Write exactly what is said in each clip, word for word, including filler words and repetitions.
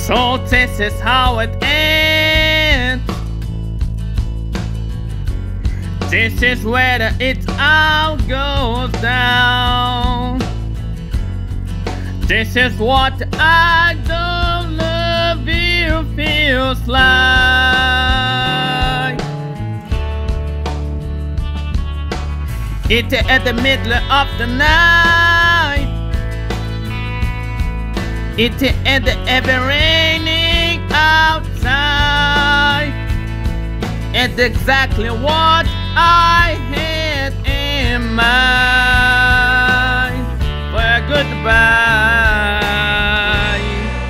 So this is how it ends. This is where it all goes down. This is what I don't love you feels like. It's at the middle of the night. It's at the ever raining outside. It's exactly what I had in mind for a goodbye.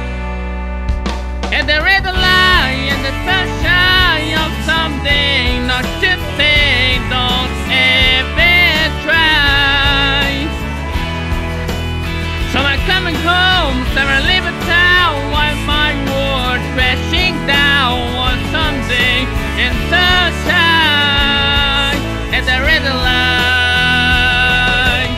And the red light and the sunshine of someday, not to say don't ever try. So I'm coming home, so I leave a town while my world crashing down on someday in sunshine and the red light.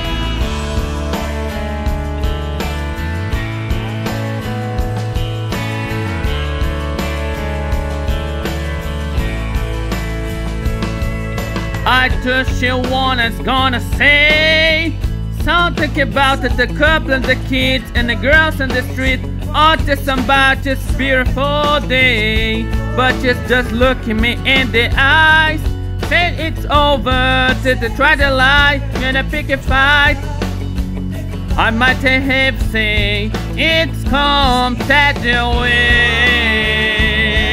I just you wanna's gonna say something about it, the couple and the kids and the girls in the street. Oh, just about this beautiful day, but just just looking me in the eyes. Say it's over, just to try to lie, gonna pick a fight. I might have say it's come that way.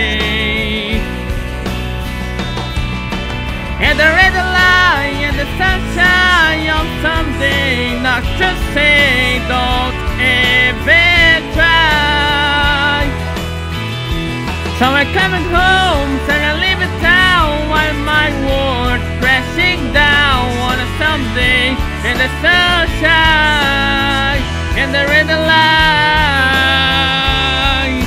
And the red light and the sunshine on someday, not to say don't ever try. So I'm coming home, so I leave a town while my world crashing down on a someday in the sunshine and the red light.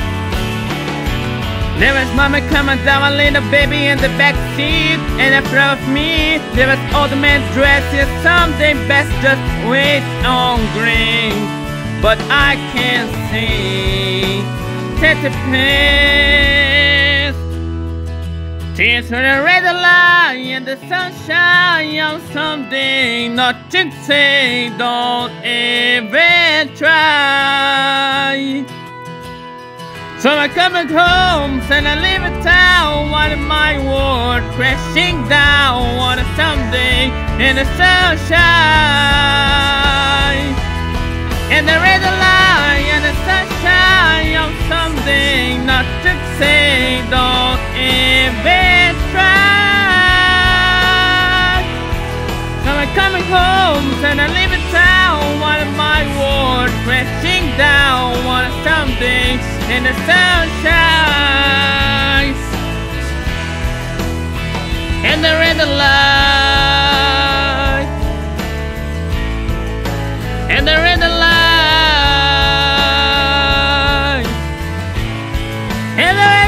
There was mama coming down, a little baby in the back seat, and in front of me there was old man dresses. Someday best just wait on green, but I can't see that the past. Tears for the red light and the sunshine on someday, not to say don't ever try. So I'm coming home, and I leave a town while my world crashing down on a someday in the sunshine and the red light and the sunshine of someday, not to say don't ever try. So I'm coming home, and I leave a town while my world crashing down on a someday in the sunshine and the red light and the red light and the red